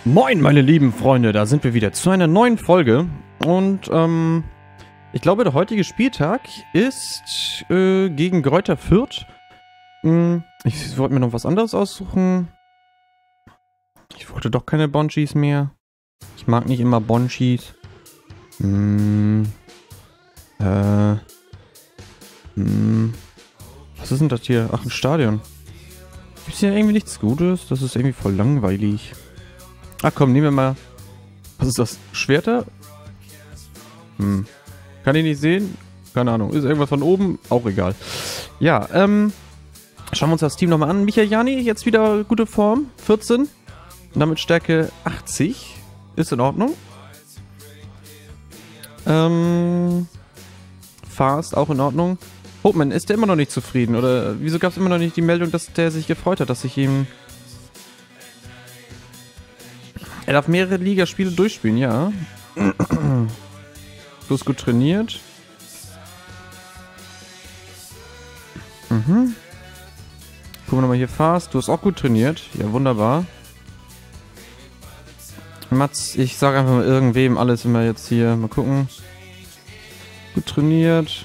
Moin, meine lieben Freunde, da sind wir wieder zu einer neuen Folge. Und, ich glaube, der heutige Spieltag ist, gegen Greuther Fürth. Ich wollte mir noch was anderes aussuchen. Ich wollte doch keine Bonchis mehr. Ich mag nicht immer Bonchis. Was ist denn das hier? Ach, ein Stadion. Gibt's hier irgendwie nichts Gutes? Das ist irgendwie voll langweilig. Ach komm, nehmen wir mal... Was ist das? Schwerter? Kann ich nicht sehen? Keine Ahnung. Ist irgendwas von oben? Auch egal. Ja, schauen wir uns das Team nochmal an. Michael Jani, jetzt wieder gute Form. 14. Und damit Stärke 80. Ist in Ordnung. Fast, auch in Ordnung. Hopman, ist der immer noch nicht zufrieden? Oder wieso gab es immer noch nicht die Meldung, dass der sich gefreut hat, dass ich ihm... Er darf mehrere Ligaspiele durchspielen, ja. Du hast gut trainiert. Gucken wir nochmal hier Fast. Du hast auch gut trainiert. Ja, wunderbar. Mats, ich sage einfach mal irgendwem alles immer jetzt hier. Mal gucken. Gut trainiert.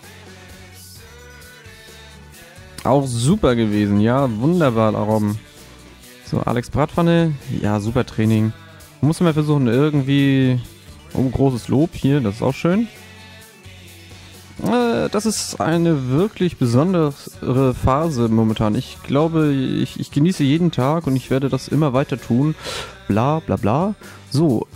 Auch super gewesen. Ja, wunderbar, Robben. So, Alex Bratpfanne. Ja, super Training. Muss man versuchen, irgendwie... Oh, großes Lob hier. Das ist auch schön. Das ist eine wirklich besondere Phase momentan. Ich glaube, ich genieße jeden Tag und ich werde das immer weiter tun. Bla, bla, bla. So,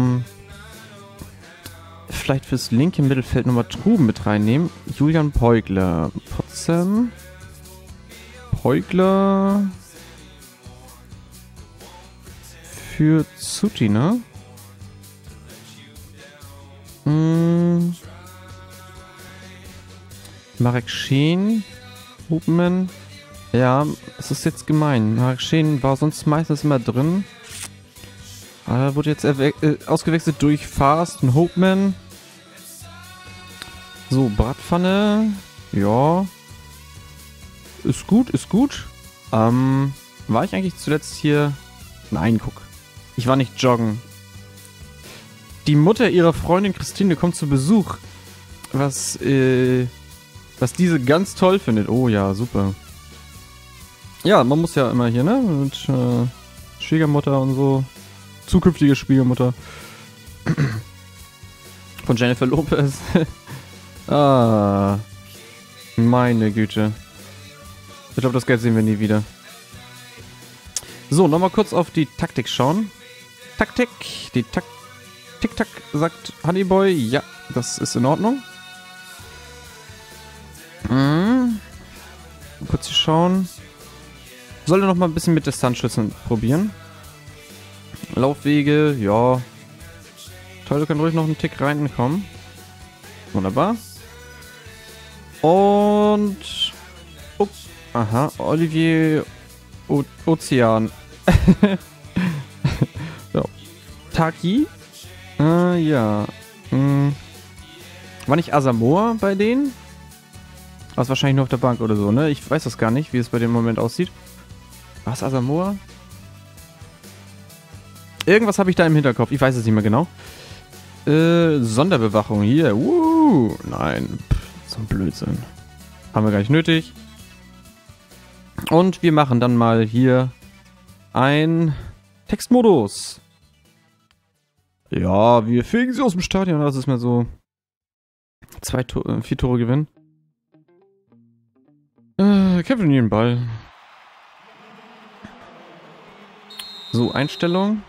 vielleicht fürs linke Mittelfeld nochmal Truben mit reinnehmen. Julian Peugler. Potsdam. Peugler... Für Zutina. Marek Scheen. Hopman. Ja, es ist jetzt gemein. Marek Scheen war sonst meistens immer drin. Wurde jetzt ausgewechselt durch Fast und Hopman. So, Bratpfanne. Ja. Ist gut, ist gut. War ich eigentlich zuletzt hier... Nein, guck. Ich war nicht joggen. Die Mutter ihrer Freundin Christine kommt zu Besuch. Was diese ganz toll findet. Oh ja, super. Ja, man muss ja immer hier, ne? Mit Schwiegermutter und so. Zukünftige Schwiegermutter. Von Jennifer Lopez. Ah. Meine Güte. Ich glaube, das Geld sehen wir nie wieder. So, nochmal kurz auf die Taktik schauen. Taktik. Die Tick-Tack sagt Honeyboy. Ja, das ist in Ordnung. Kurz hier schauen. Sollte noch mal ein bisschen mit Distanzschüssen probieren. Laufwege, ja. Toll, kann ruhig noch einen Tick reinkommen. Wunderbar. Und... Oh, aha, Olivier Ozean. So. Taki. Ja. War nicht Asamoah bei denen? War es wahrscheinlich nur auf der Bank oder so, ne? Ich weiß das gar nicht, wie es bei dem Moment aussieht. War es Asamoah? Irgendwas habe ich da im Hinterkopf. Ich weiß es nicht mehr genau. Sonderbewachung hier. Nein. So ein Blödsinn. Haben wir gar nicht nötig. Und wir machen dann mal hier ein Textmodus. Ja, wir fegen sie aus dem Stadion. Das ist mir so 4 Tore gewinnen. Kämpfen den Ball. So, Einstellung.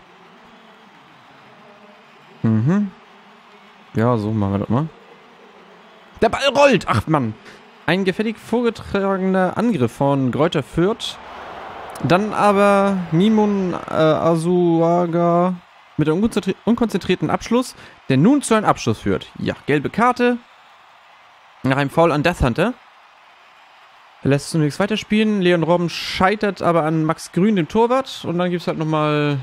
Ja, so machen wir das mal. Der Ball rollt! Ach, Mann. Ein gefällig vorgetragener Angriff von Greuther Fürth. Dann aber Mimun Asuaga mit einem unkonzentrierten Abschluss, der nun zu einem Abschluss führt. Ja, gelbe Karte. Nach einem Foul an Death Hunter. Er lässt zunächst weiterspielen. Leon Robben scheitert aber an Max Grün, dem Torwart. Und dann gibt es halt nochmal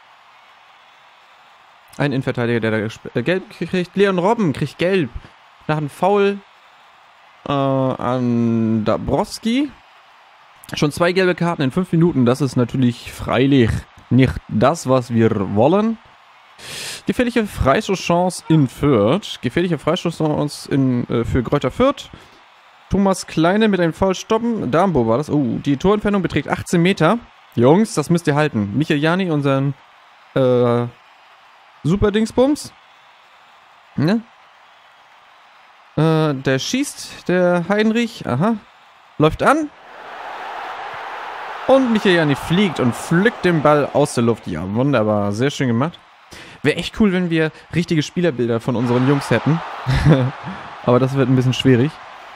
einen Innenverteidiger, der da gelb kriegt. Leon Robben kriegt gelb. Nach einem Foul an Dabrowski. Schon 2 gelbe Karten in 5 Minuten. Das ist natürlich freilich Nicht das, was wir wollen. Gefährliche Freistoßchance in Fürth. Gefährliche Freistoßchance für Greuther Fürth. Thomas Kleine mit einem Foul stoppen. Darmbo war das. Oh, die Torentfernung beträgt 18 Meter. Jungs, das müsst ihr halten. Michael Jani, unseren Super Dingsbums. Ne? Der schießt, der Heinrich. Aha. Läuft an. Und Michael Jani fliegt und pflückt den Ball aus der Luft. Ja, wunderbar. Sehr schön gemacht. Wäre echt cool, wenn wir richtige Spielerbilder von unseren Jungs hätten. Aber das wird ein bisschen schwierig.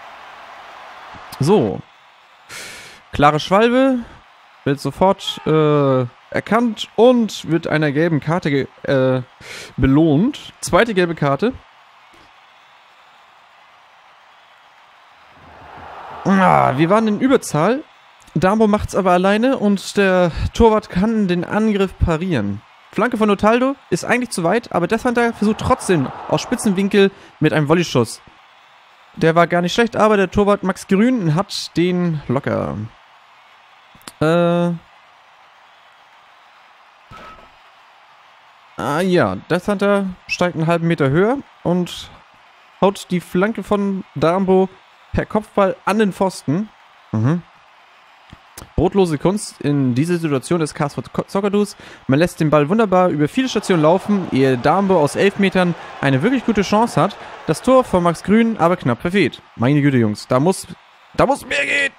So. Klare Schwalbe. Wird sofort erkannt und wird einer gelben Karte belohnt. Zweite gelbe Karte. Wir waren in Überzahl. Darmbo macht's aber alleine und der Torwart kann den Angriff parieren. Flanke von Otaldo ist eigentlich zu weit, aber Death Hunter versucht trotzdem aus Spitzenwinkel mit einem Volleyschuss. Der war gar nicht schlecht, aber der Torwart Max Grün hat den locker. Ja, Death Hunter steigt einen halben Meter höher und haut die Flanke von Darmbo per Kopfball an den Pfosten. Brotlose Kunst in dieser Situation des KSV Zockerdus. Man lässt den Ball wunderbar über viele Stationen laufen, ehe Darmbo aus 11 Metern eine wirklich gute Chance hat. Das Tor von Max Grün aber knapp verfehlt. Meine Güte, Jungs, da muss mehr gehen.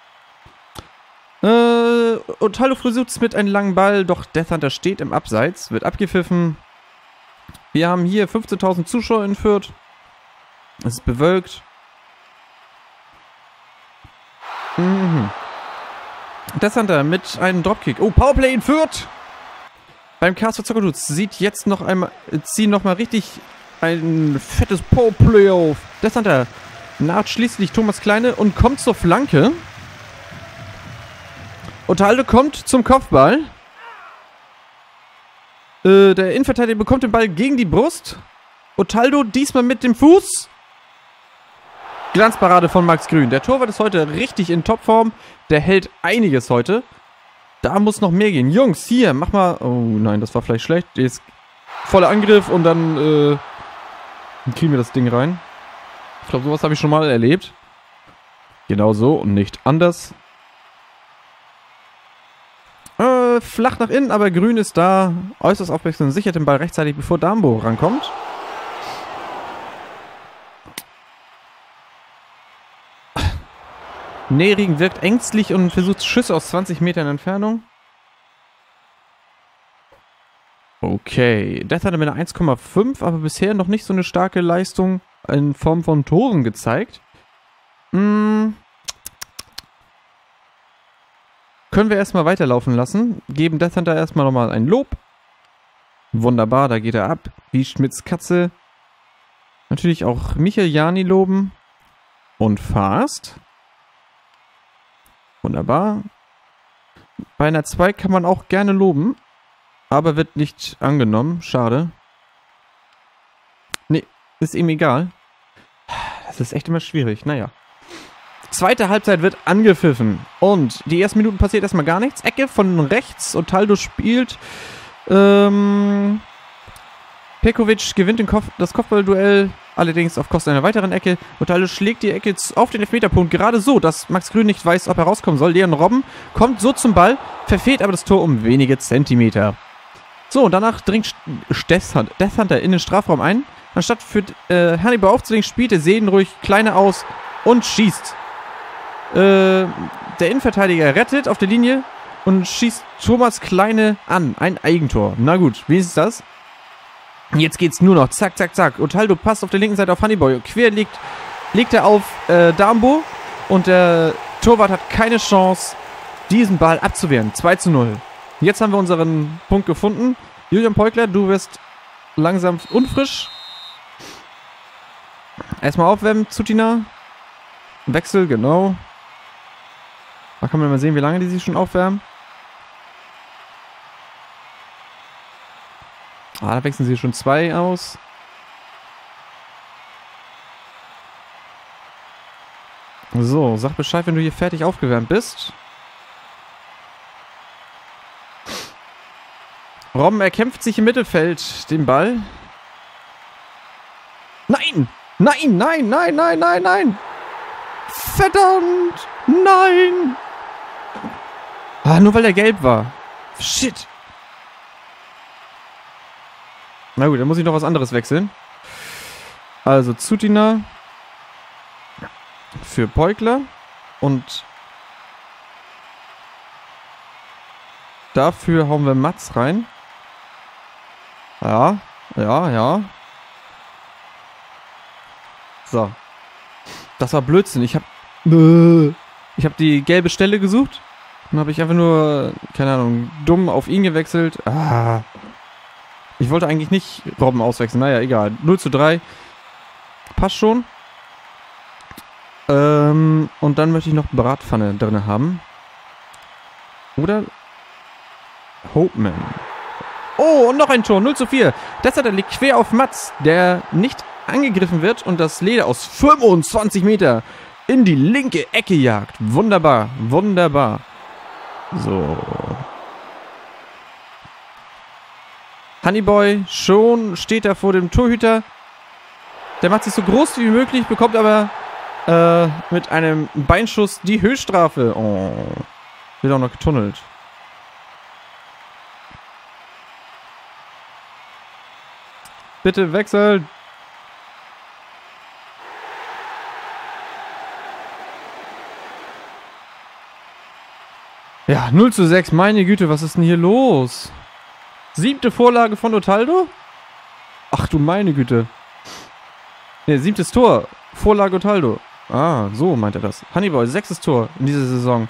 Otaldo versucht es mit einem langen Ball, doch Death Hunter steht im Abseits, wird abgepfiffen. Wir haben hier 15.000 Zuschauer in Fürth. Es ist bewölkt. Death Hunter mit einem Dropkick. Oh, Powerplay in Fürth! Beim KSV Zockerduz ziehen noch mal richtig ein fettes Powerplay auf. Death Hunter naht schließlich Thomas Kleine und kommt zur Flanke. Otaldo kommt zum Kopfball. Der Innenverteidiger bekommt den Ball gegen die Brust. Otaldo diesmal mit dem Fuß. Glanzparade von Max Grün. Der Torwart ist heute richtig in Topform. Der hält einiges heute. Da muss noch mehr gehen. Jungs, hier, mach mal... Oh nein, das war vielleicht schlecht. Jetzt voller Angriff und dann kriegen wir das Ding rein. Ich glaube, sowas habe ich schon mal erlebt. Genau so und nicht anders. Flach nach innen, aber Grün ist da. Äußerst aufmerksam und sichert den Ball rechtzeitig, bevor Darmbo rankommt. Nehring wirkt ängstlich und versucht Schüsse aus 20 Metern Entfernung. Okay, Death hat mit einer 1,5, aber bisher noch nicht so eine starke Leistung in Form von Toren gezeigt. Können wir erstmal weiterlaufen lassen. Geben Death Hunter erstmal nochmal ein Lob. Wunderbar, da geht er ab. Wie Schmidts Katze. Natürlich auch Michael Jani loben. Und Fast. Wunderbar. Bei einer 2 kann man auch gerne loben. Aber wird nicht angenommen. Schade. Nee, ist ihm egal. Das ist echt immer schwierig. Naja. Zweite Halbzeit wird angepfiffen. Und die ersten Minuten passiert erstmal gar nichts. Ecke von rechts. Otaldo spielt. Pekovic gewinnt das Kopfballduell. Allerdings auf Kosten einer weiteren Ecke. Otaldo schlägt die Ecke auf den Elfmeterpunkt. Gerade so, dass Max Grün nicht weiß, ob er rauskommen soll. Leon Robben kommt so zum Ball. Verfehlt aber das Tor um wenige Zentimeter. So, und danach dringt Death Hunter in den Strafraum ein. Anstatt für Hannibal aufzulegen, spielt er seelenruhig Kleine aus und schießt. Der Innenverteidiger rettet auf der Linie und schießt Thomas Kleine an. Ein Eigentor. Na gut, wie ist das? Jetzt geht's nur noch. Zack, zack, zack. Otaldo passt auf der linken Seite auf Hannibal. Quer legt er auf Darmbo. Und der Torwart hat keine Chance, diesen Ball abzuwehren. 2:0. Jetzt haben wir unseren Punkt gefunden. Julian Peukler, du wirst langsam unfrisch. Erstmal aufwärmen, Zutina. Wechsel, genau. Da kann man mal sehen, wie lange die sich schon aufwärmen. Da wechseln sie schon 2 aus. So, sag Bescheid, wenn du hier fertig aufgewärmt bist. Robben erkämpft sich im Mittelfeld den Ball. Nein! Nein, nein, nein, nein, nein, nein! Verdammt! Nein! Ah, nur weil er gelb war. Shit! Na gut, dann muss ich noch was anderes wechseln. Also Zutina für Peukler und dafür hauen wir Mats rein. Ja, ja, ja. So. Das war Blödsinn. Ich habe die gelbe Stelle gesucht. Dann habe ich einfach nur, keine Ahnung, dumm auf ihn gewechselt. Ah. Ich wollte eigentlich nicht Robben auswechseln. Naja, egal. 0:3. Passt schon. Und dann möchte ich noch Bratpfanne drin haben. Oder Hopeman. Oh, und noch ein Tor. 0:4. Deshalb liegt quer auf Mats, der nicht angegriffen wird und das Leder aus 25 Meter in die linke Ecke jagt. Wunderbar. Wunderbar. So. Honeyboy schon steht da vor dem Torhüter. Der macht sich so groß wie möglich, bekommt aber mit einem Beinschuss die Höchststrafe. Oh. Wird auch noch getunnelt. Bitte wechseln. Ja, 0:6. Meine Güte, was ist denn hier los? 7. Vorlage von Otaldo? Ach du meine Güte. Ne, 7. Tor. Vorlage Otaldo. Ah, so meint er das. Honeyboy, 6. Tor in dieser Saison.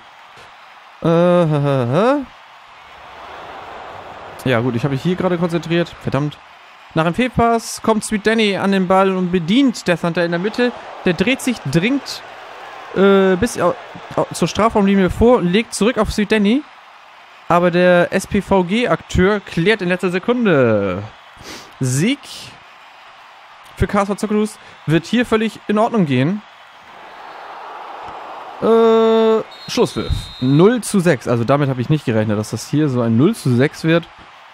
Ja gut, ich habe mich hier gerade konzentriert. Verdammt. Nach dem Fehlpass kommt Sweet Danny an den Ball und bedient der Thunder in der Mitte. Der dreht sich dringend bis zur Strafraumlinie vor und legt zurück auf Sweet Danny. Aber der SPVG-Akteur klärt in letzter Sekunde. Sieg für KSV Zockerus wird hier völlig in Ordnung gehen. Schlusspfiff. 0:6. Also damit habe ich nicht gerechnet, dass das hier so ein 0:6 wird.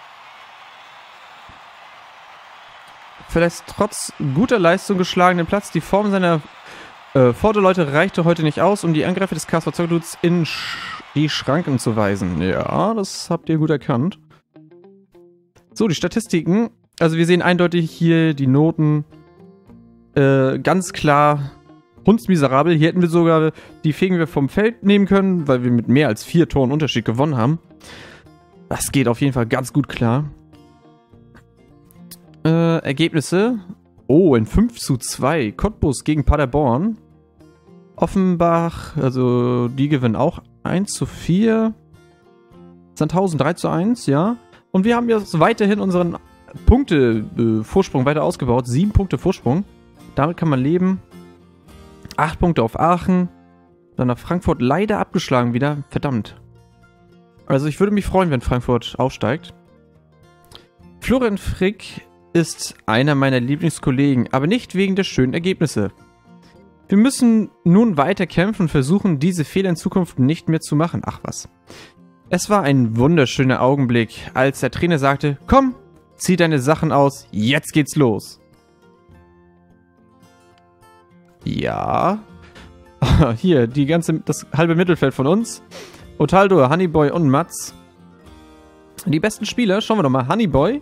Verlässt trotz guter Leistung geschlagenen Platz. Die Form seiner Vorderleute reichte heute nicht aus, um die Angreifer des KSV Zockerus in die Schranken zu weisen. Ja, das habt ihr gut erkannt. So, die Statistiken. Also wir sehen eindeutig hier die Noten. Ganz klar hundsmiserabel. Hier hätten wir sogar die Fegen wir vom Feld nehmen können, weil wir mit mehr als 4 Toren Unterschied gewonnen haben. Das geht auf jeden Fall ganz gut klar. Ergebnisse. Oh, ein 5:2. Cottbus gegen Paderborn. Offenbach, also die gewinnen auch 1:4. Sandhausen 3:1, ja. Und wir haben jetzt weiterhin unseren Punkte-Vorsprung weiter ausgebaut. 7 Punkte Vorsprung. Damit kann man leben. 8 Punkte auf Aachen. Dann nach Frankfurt leider abgeschlagen wieder. Verdammt. Also ich würde mich freuen, wenn Frankfurt aufsteigt. Florian Frick ist einer meiner Lieblingskollegen, aber nicht wegen der schönen Ergebnisse. Wir müssen nun weiter kämpfen und versuchen, diese Fehler in Zukunft nicht mehr zu machen. Ach was. Es war ein wunderschöner Augenblick, als der Trainer sagte, komm, zieh deine Sachen aus, jetzt geht's los. Ja. Hier, das halbe Mittelfeld von uns. Otaldo, Honeyboy und Mats. Die besten Spieler, schauen wir doch mal. Honeyboy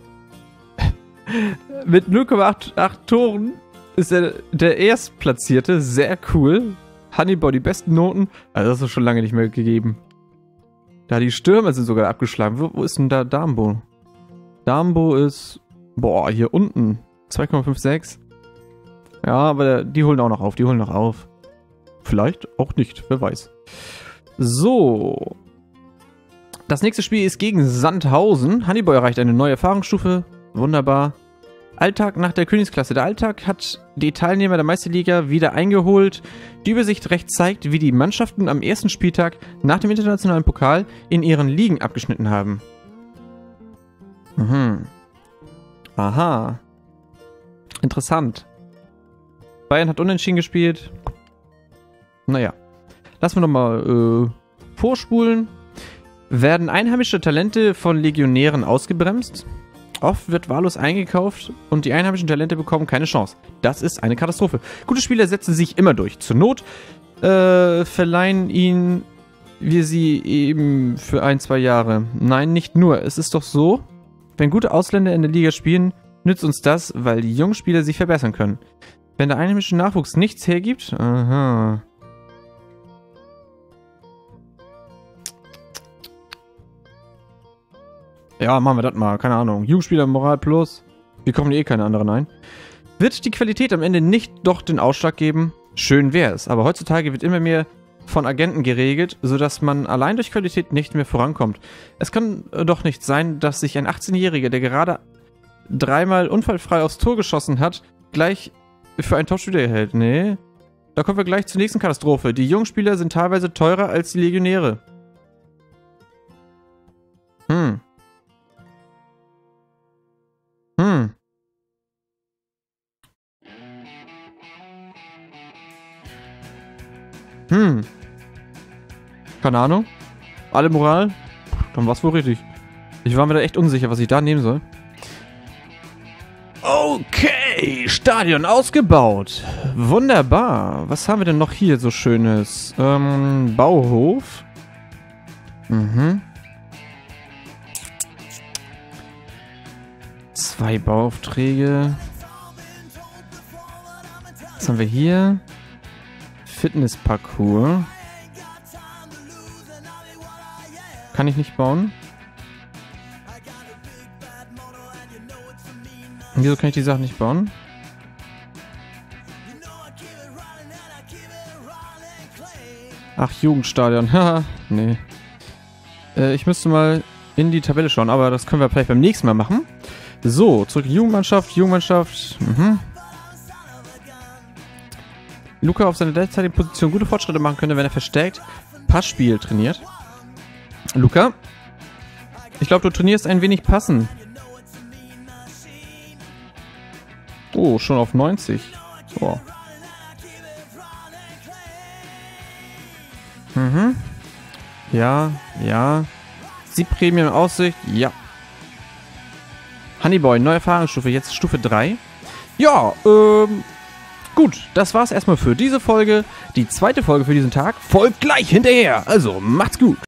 mit 0,88 Toren ist er der Erstplatzierte. Sehr cool. Honeyboy, die besten Noten. Also das ist schon lange nicht mehr gegeben. Da die Stürmer sind sogar abgeschlagen. Wo ist denn da Dambo? Dambo ist... Boah, hier unten. 2,56. Ja, aber die holen auch noch auf. Die holen noch auf. Vielleicht auch nicht. Wer weiß. So. Das nächste Spiel ist gegen Sandhausen. Honeyboy erreicht eine neue Erfahrungsstufe. Wunderbar. Alltag nach der Königsklasse. Der Alltag hat die Teilnehmer der Meisterliga wieder eingeholt. Die Übersicht rechts zeigt, wie die Mannschaften am ersten Spieltag nach dem internationalen Pokal in ihren Ligen abgeschnitten haben. Mhm. Aha. Interessant. Bayern hat unentschieden gespielt. Naja. Lassen wir nochmal vorspulen. Werden einheimische Talente von Legionären ausgebremst? Oft wird wahllos eingekauft und die einheimischen Talente bekommen keine Chance. Das ist eine Katastrophe. Gute Spieler setzen sich immer durch. Zur Not verleihen ihnen wir sie eben für 1-2 Jahre. Nein, nicht nur. Es ist doch so, wenn gute Ausländer in der Liga spielen, nützt uns das, weil die jungen Spieler sich verbessern können. Wenn der einheimische Nachwuchs nichts hergibt... Aha... Ja, machen wir das mal. Keine Ahnung. Jugendspieler, Moral plus. Wir kommen eh keine anderen ein. Wird die Qualität am Ende nicht doch den Ausschlag geben? Schön wär's. Aber heutzutage wird immer mehr von Agenten geregelt, sodass man allein durch Qualität nicht mehr vorankommt. Es kann doch nicht sein, dass sich ein 18-Jähriger, der gerade 3-mal unfallfrei aufs Tor geschossen hat, gleich für einen Topspieler erhält. Nee. Da kommen wir gleich zur nächsten Katastrophe. Die jungen Spieler sind teilweise teurer als die Legionäre. Keine Ahnung. Alle Moral? Dann war's wohl richtig. Ich war mir da echt unsicher, was ich da nehmen soll. Okay, Stadion ausgebaut. Wunderbar. Was haben wir denn noch hier so Schönes? Bauhof. 2 Bauaufträge. Was haben wir hier? Fitnessparcours. Kann ich nicht bauen? Wieso kann ich die Sachen nicht bauen? Ach, Jugendstadion. Haha, nee. Ich müsste mal in die Tabelle schauen, aber das können wir vielleicht beim nächsten Mal machen. So, zurück in Jugendmannschaft, Jugendmannschaft. Luca auf seiner derzeitigen Position gute Fortschritte machen könnte, wenn er verstärkt Passspiel trainiert. Luca, ich glaube, du trainierst ein wenig Passen. Oh, schon auf 90. So. Ja, ja. Siegprämie in Aussicht, ja. Honeyboy, neue Erfahrungsstufe, jetzt Stufe 3. Ja, gut, das war's erstmal für diese Folge. Die zweite Folge für diesen Tag folgt gleich hinterher. Also, macht's gut.